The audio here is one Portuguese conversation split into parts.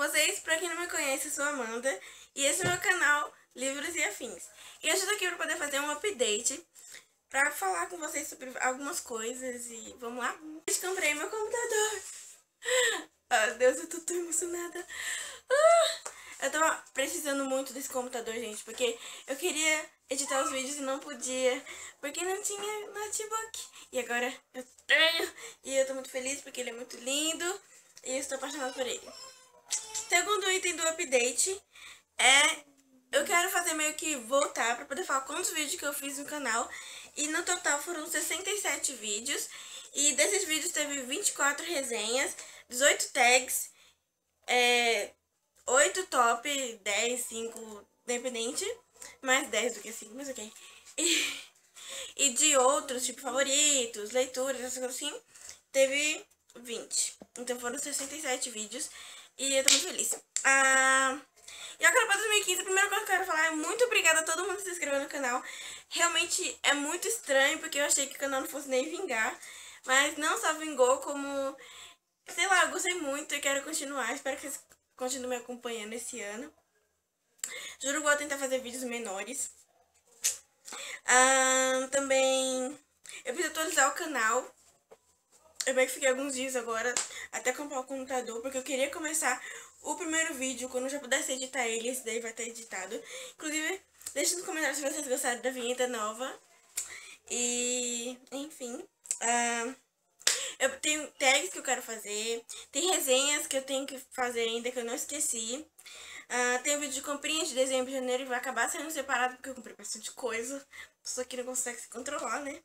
vocês? Pra quem não me conhece, eu sou a Amanda e esse é o meu canal Livros e Afins. E hoje eu tô aqui pra poder fazer um update pra falar com vocês sobre algumas coisas e vamos lá? Eu comprei meu computador. Ah, Deus, eu tô tão emocionada. Eu tava precisando muito desse computador, gente, porque eu queria editar os vídeos e não podia, porque não tinha notebook. E agora eu tenho e eu tô muito feliz porque ele é muito lindo e eu estou apaixonada por ele. Segundo item do update eu quero fazer meio que voltar pra poder falar quantos vídeos que eu fiz no canal. E no total foram 67 vídeos. E desses vídeos teve 24 resenhas, 18 tags, 8 top, 10, 5, independente. Mais 10 do que 5, mas ok. E de outros, tipo favoritos, leituras, essas coisas assim, teve 20. Então foram 67 vídeos. E eu tô muito feliz. E agora para 2015, a primeira coisa que eu quero falar é muito obrigada a todo mundo que se inscreveu no canal. Realmente é muito estranho, porque eu achei que o canal não fosse nem vingar. Mas não só vingou, como, sei lá, eu gostei muito e quero continuar. Espero que vocês continuem me acompanhando esse ano. Juro que vou tentar fazer vídeos menores. Também eu preciso atualizar o canal. Eu meio que fiquei alguns dias agora até comprar o computador, porque eu queria começar o primeiro vídeo quando eu já pudesse editar ele. Esse daí vai estar editado. Inclusive, deixe nos comentários se vocês gostaram da vinheta nova. E, enfim, eu tenho tags que eu quero fazer. Tem resenhas que eu tenho que fazer ainda, que eu não esqueci. Tem um vídeo de comprinhas de dezembro e janeiro e vai acabar saindo separado, porque eu comprei bastante coisa. Só que não consegue se controlar, né?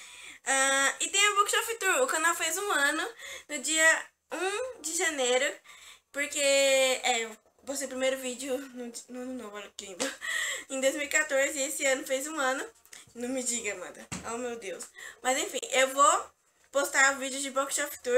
E tem a Bookshelf Tour. O canal fez um ano no dia 1 de janeiro. Porque vou ser o primeiro vídeo no ano novo, olha que lindo. Em 2014, e esse ano fez um ano. Não me diga, Amanda. Oh, meu Deus. Mas enfim, eu vou postar o vídeo de Bookshelf Tour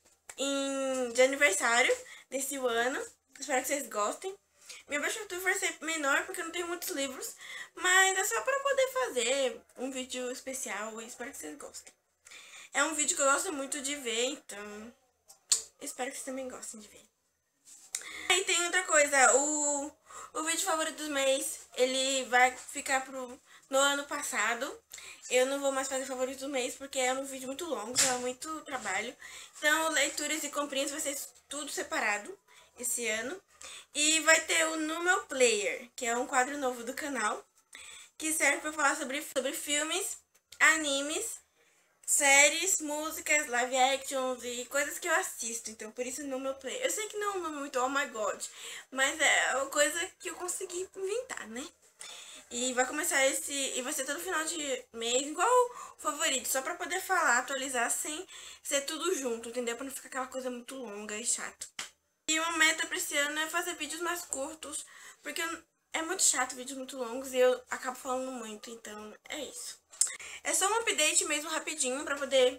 de aniversário desse ano. Espero que vocês gostem. Minha Bookshelf Tour vai ser menor porque eu não tenho muitos livros. Mas é só para poder fazer um vídeo especial e espero que vocês gostem. É um vídeo que eu gosto muito de ver, então espero que vocês também gostem de ver. E tem outra coisa, o vídeo favorito do mês, ele vai ficar no ano passado. Eu não vou mais fazer favorito do mês porque é um vídeo muito longo, é muito trabalho. Então, leituras e comprinhas vai ser tudo separado esse ano. E vai ter o No Meu Player, que é um quadro novo do canal, que serve para falar sobre filmes, animes, séries, músicas, live actions e coisas que eu assisto. Então, por isso No Meu Player. Eu sei que não é um nome muito oh my god, mas é uma coisa que eu consegui inventar, né? E vai começar e vai ser todo final de mês, igual o favorito, só pra poder falar, atualizar sem ser tudo junto, entendeu? Pra não ficar aquela coisa muito longa e chata. E uma meta pra esse ano é fazer vídeos mais curtos, porque é muito chato vídeos muito longos e eu acabo falando muito, então é isso. É só um update mesmo rapidinho pra poder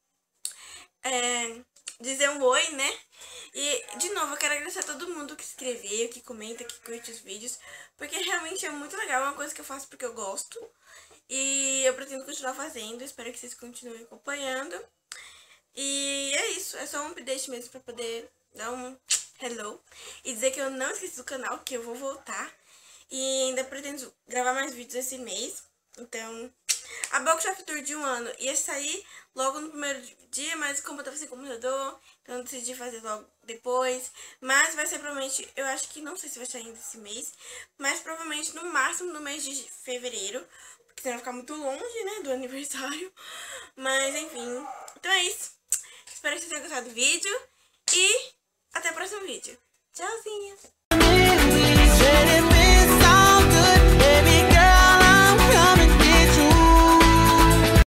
dizer um oi, né? E, de novo, eu quero agradecer a todo mundo que escreveu, que comenta, que curte os vídeos, porque realmente é muito legal, é uma coisa que eu faço porque eu gosto. E eu pretendo continuar fazendo, espero que vocês continuem acompanhando. E é isso, é só um update mesmo pra poder dar um hello e dizer que eu não esqueci do canal, que eu vou voltar. E ainda pretendo gravar mais vídeos esse mês, então a Bookshelf Tour de um ano ia sair logo no primeiro dia, mas como eu tava sem computador, então eu decidi fazer logo depois. Mas vai ser provavelmente, eu acho que não sei se vai sair ainda esse mês, mas provavelmente no máximo no mês de fevereiro, porque senão vai ficar muito longe, né, do aniversário. Mas enfim, então é isso. Espero que vocês tenham gostado do vídeo e até o próximo vídeo. Tchauzinho!